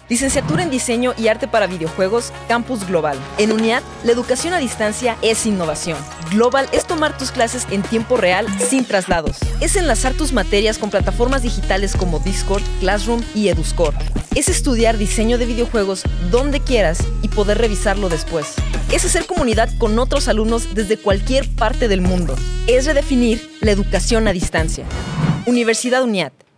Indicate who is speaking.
Speaker 1: Licenciatura en Diseño y Arte para Videojuegos, Campus Global. En UNIAD, la educación a distancia es innovación. Global es tomar tus clases en tiempo real sin traslados. Es enlazar tus materias con plataformas digitales como Discord, Classroom y EduScore. Es estudiar diseño de videojuegos donde quieras y poder revisarlo después. Es hacer comunidad con otros alumnos desde cualquier parte del mundo. Es redefinir la educación a distancia. Universidad UNIAD.